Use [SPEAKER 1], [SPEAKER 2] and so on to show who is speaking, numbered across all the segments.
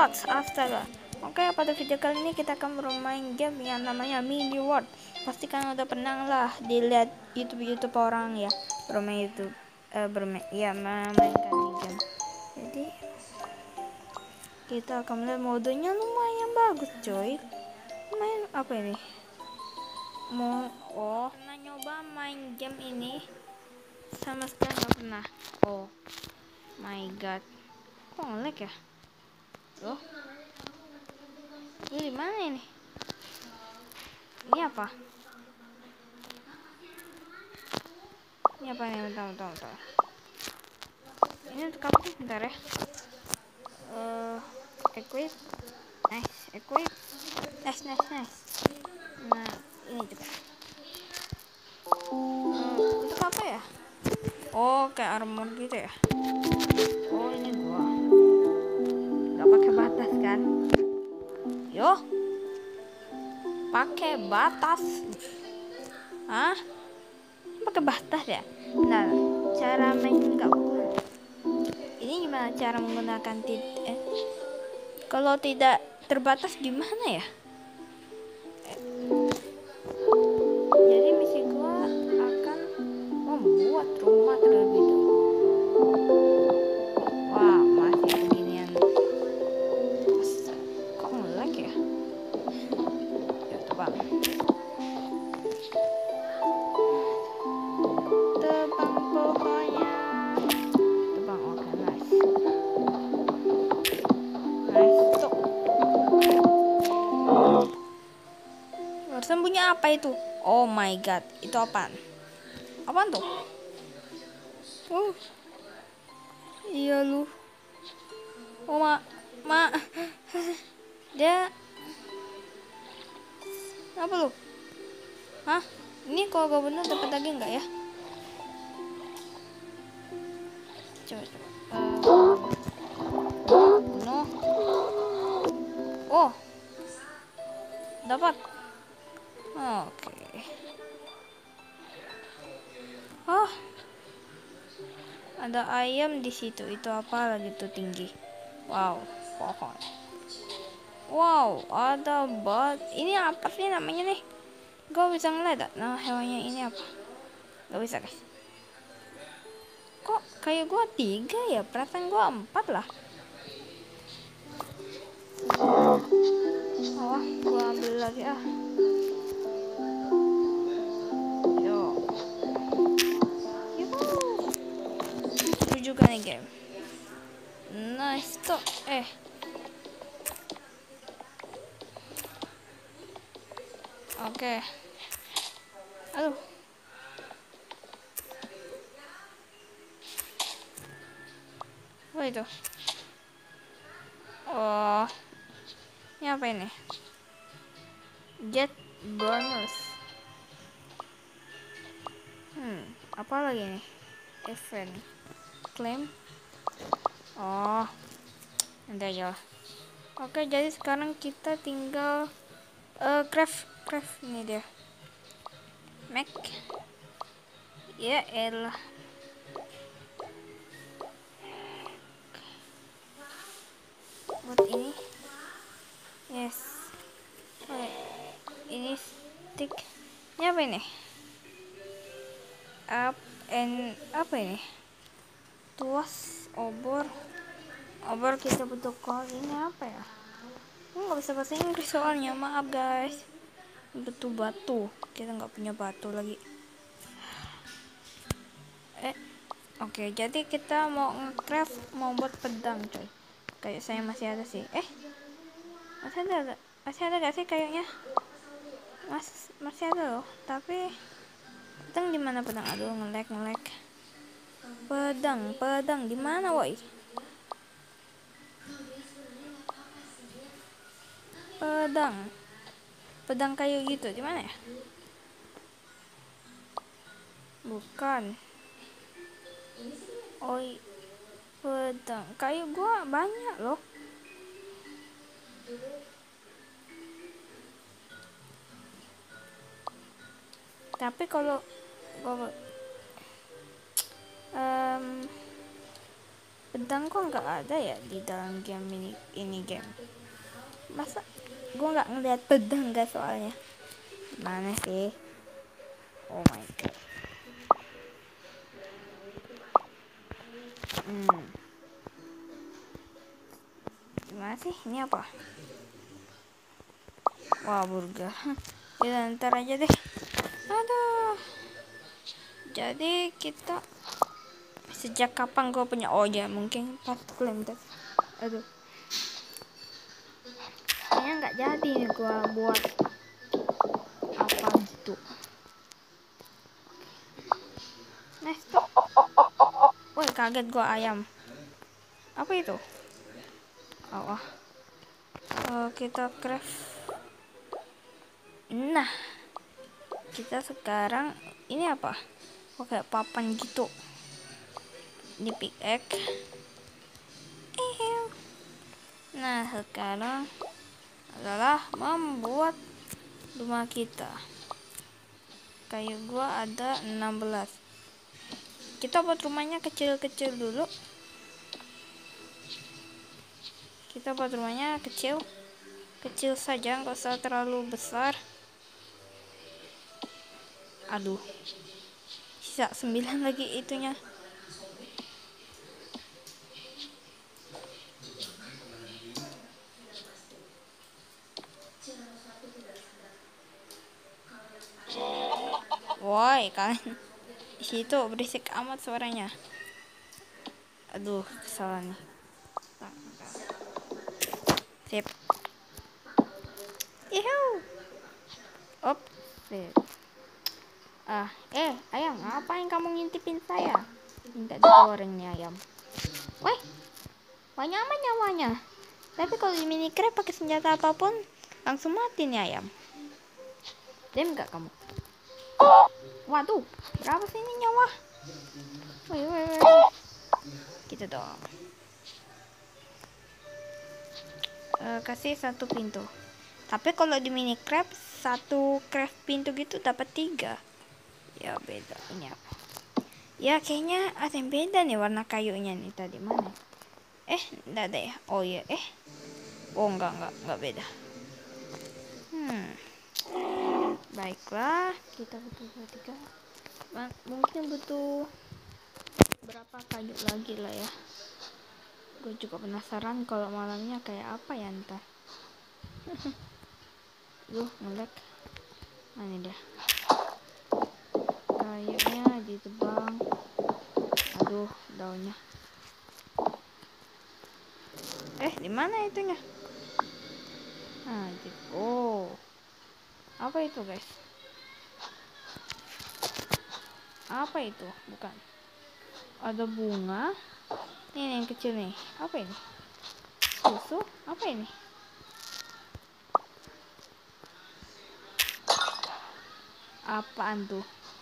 [SPEAKER 1] What? Astaga. Oke, pada video kali ini kita akan bermain game yang namanya Mini World. Pasti kan udah pernah lah dilihat YouTube orang ya bermain YouTube, memainkan game. Jadi kita akan melihat modenya lumayan bagus, coy. Main apa ini? Pernah nyoba main game ini? Sama sekali nggak pernah. Oh my god, kok nge-lag ya? Loh, ini mana ini? Ini apa? Ini apa nih? Bentar. Ini untuk apa sih? Bentar ya. Equip. Nice, equip. Nice. Nah, ini juga. Untuk apa ya? Oh, kayak armor gitu ya. Oh, ini gua. Gak pakai batas kan? Yo, pakai batas. Hah? Pakai batas ya? Nah, cara main nggak ini gimana cara menggunakan kalau tidak terbatas gimana ya? Jadi misi gua akan membuat rumah terlebih dahulu. Wah, masih beginian. Kok nge-lag ya? Ya, tebang pohonnya. Tebang, oke, nice. Tuh. Barusan bunyi apa itu? Oh my god, itu apaan? Apaan tuh? Iya lu. Oh ma dia apa lu? Hah? Ini kalau gak bener dapat daging nggak ya? Coba. Bunuh. Oh, dapat. Oke. Oh, ada ayam di situ. Itu apa lagi tuh tinggi? Wow, pohon. Wow, ada ini apa sih namanya nih? Gue bisa ngeliat nah hewannya ini apa? Gak bisa guys. Kok kayak gue 3 ya? Perasaan gue 4 lah. Oh, gue ambil lagi ah. Yo. Seru juga nih game. Nice tuh. Oke. Aduh. Apa itu? Oh. Ini apa ini? Get bonus. Apa lagi nih? Event. Claim. Oh. Nanti aja lah. Oke, jadi sekarang kita tinggal craft ini dia. Mac. Ya elah. Buat ini. Yes. Oke. Ini stick. Ini apa ini? Apa ini? Tuas, obor kita butuh kol. Ini apa ya? Nggak bisa bahasa Inggris soalnya, maaf guys. Butuh batu, kita nggak punya batu lagi. Oke, jadi kita mau nge-craft, mau buat pedang coy. Kayak saya masih ada sih. Masih ada gak sih kayaknya? Masih ada loh, tapi pedang di mana pedang? Aduh, nge-lag. Pedang di mana, woi? Pedang kayu gitu, di mana ya? Bukan. Pedang kayu gua banyak loh. Tapi kalau Pedang kok nggak ada ya di dalam game ini game. Masa gue nggak ngeliat pedang gak soalnya. Mana sih? Oh my god. Gimana sih? Ini apa? Wah, burger. Ya ntar aja deh. Aduh. Jadi kita sejak kapan gue punya? Oh ya mungkin pas klaim tadi. Aduh. Kayaknya nggak jadi nih gue buat apa gitu. Nice tuh. Woi kaget gue ayam. Apa itu? Oh, kita craft. Nah, kita sekarang ini apa? Kayak papan gitu. Ini pickaxe. Nah, sekarang adalah membuat rumah kita. Kayu gua ada 16. Kita buat rumahnya kecil-kecil dulu. Kita buat rumahnya kecil saja, nggak usah terlalu besar. Aduh, sisa 9 lagi itunya. Woi kan, di situ berisik amat suaranya. Aduh, kesalahan nih. Sip. Yuhu. Op, sip. Ayam, ngapain kamu ngintipin saya? Minta digoreng nih ayam. Woi, banyak amat nyawanya. Tapi kalau di Minecraft pakai senjata apapun, langsung mati nih ayam. Diam nggak kamu? Waduh, berapa sih ini nyawa? Woi. Gitu dong. Kasih 1 pintu. Tapi kalau di Minecraft 1 craft pintu gitu dapat 3. Ya beda. Ini apa? Ya kayaknya ada yang beda nih warna kayunya nih tadi mana? Enggak ada ya. Oh iya, oh enggak beda. Baiklah, kita butuh 3. Mungkin butuh berapa kayu lagi lah ya. Gue juga penasaran kalau malamnya kayak apa ya ntar. Ngelek. Mana dia? Kayunya ditebang. Aduh, daunnya. Di mana itunya? Gitu. Oh. Apa itu, guys? Apa itu? Bukan. Ada bunga. Ini yang kecil nih. Apa ini? Susu? Apa ini? Apaan tuh?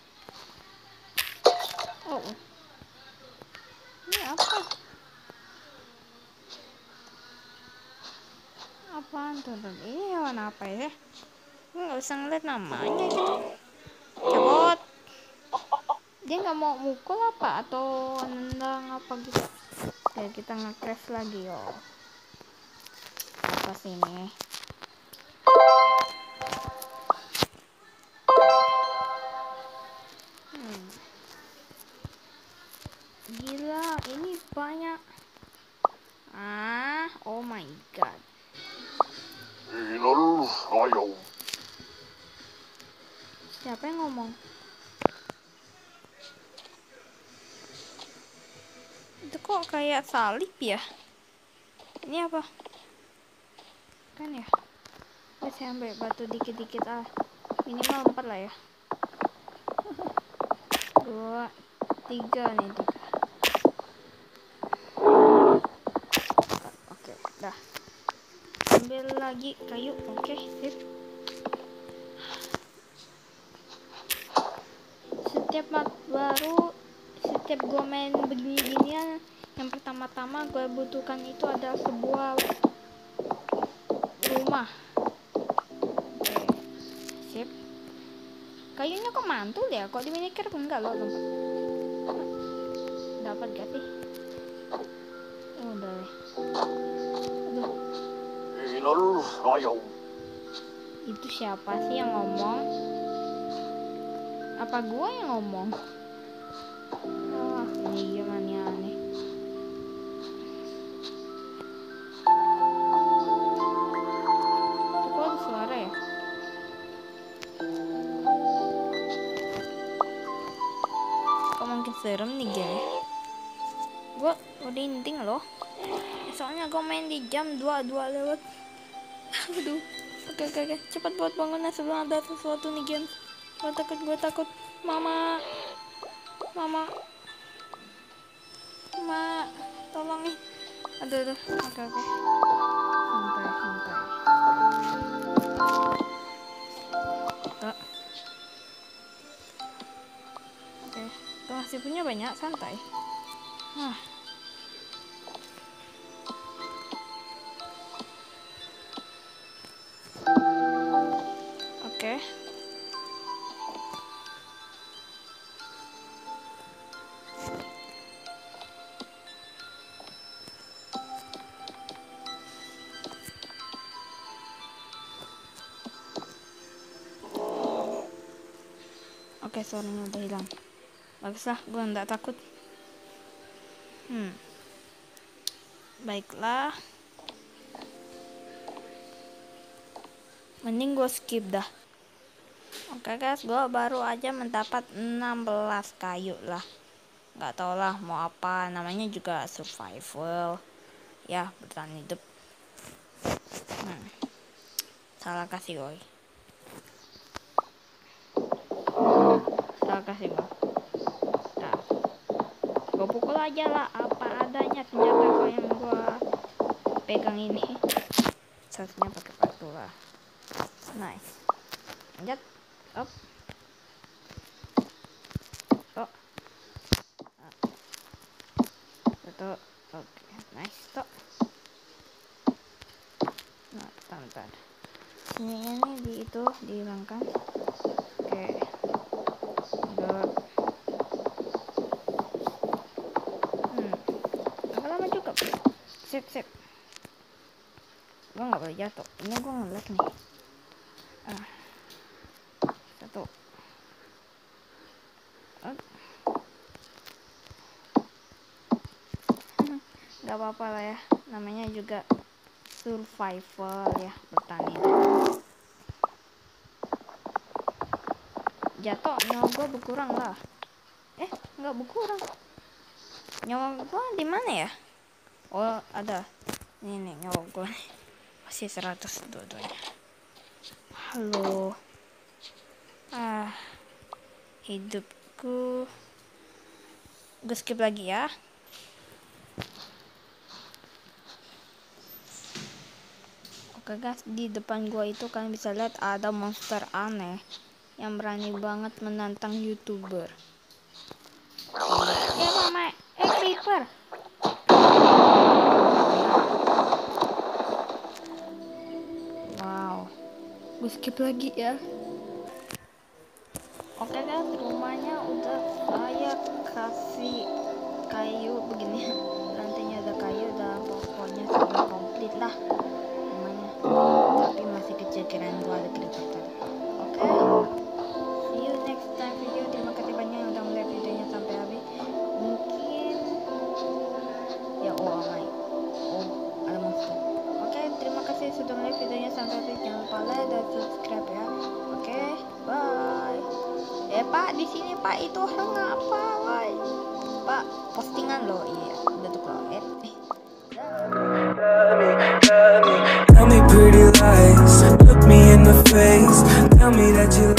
[SPEAKER 1] Oh. Ini apa? Apaan tuh? Ini hewan apa ya? Nggak usah ngeliat namanya gitu. Cabut. Dia nggak mau mukul apa atau nendang apa gitu. Oke, kita nge-craft lagi yo. Apa sih ini? Gila, ini banyak. Oh my god. Siapa yang ngomong? Itu kok kayak salib ya? Ini apa? Kan ya? Saya ambil batu dikit-dikit minimal 4 lah ya. 2, 3 nih 3. Oke, dah. Ambil lagi kayu. Oke, sip. Setiap gue main begini-ginian, yang pertama-tama gue butuhkan itu adalah sebuah rumah. Oke, sip. Kayunya kok mantul ya? Kok di Minecraft enggak loh? Dapat gak sih? Itu siapa sih yang ngomong? Apa gua yang ngomong? Wah, ini gimana aneh. Itu kok ada suara ya? Kok makin serem nih game? Gua udah inting loh. Soalnya gua main di jam 22 lewat. Aduh. Oke. Cepat buat bangunan sebelum ada sesuatu nih game. Gua takut. Mama. Ma, tolongin. Aduh. Oke. Santai. Oke. Tuh masih punya banyak, santai. Oke. Oke, suaranya udah hilang. Baguslah, gue nggak takut. Baiklah. Mending gue skip dah. Oke guys, gue baru aja mendapat 16 kayu lah. Nggak tau lah mau apa. Namanya juga survival. Ya, bertahan hidup. Salah kasih gue. Nah, gue pukul aja lah apa adanya senjata yang gue pegang ini. Seharusnya pakai batu lah. Nice. Lanjut. Up. Oh. Satu. Oke. Nice. Stop. Nah, bentar. Ini dihilangkan. Oke. Agak lama juga. Sip. Gue nggak boleh jatuh. Ini gue ngelag nih. Satu. Gak apa-apa lah ya. Namanya juga survival ya, bertani. Jatuh, nyawa gue berkurang lah. Nggak berkurang. Nyawa gue di mana ya? Oh, ada. Ini nyawa gue masih 100 dua-duanya. Halo. Hidupku. Gue skip lagi ya. Oke guys, di depan gua itu kalian bisa lihat ada monster aneh yang berani banget menantang YouTuber. Ya mama, creeper. Wow, gue skip lagi ya. Oke guys, rumahnya udah saya kasih kayu begini. Lantainya ada kayu, dan pokoknya sudah komplit lah. Tapi masih kecil, kirain gua ada creeper tadi. Oke. See you next time video. Terima kasih banyak yang udah melihat videonya sampai habis. Mungkin ya ada monster. Oke, terima kasih sudah melihat videonya sampai habis. Jangan lupa like dan subscribe ya. Oke, bye. Pak, di sini Pak, itu orang ngapa, woi? Pak, postingan loh. Iya, udah tuh loh.
[SPEAKER 2] Tell me pretty lies, look me in the face, tell me that you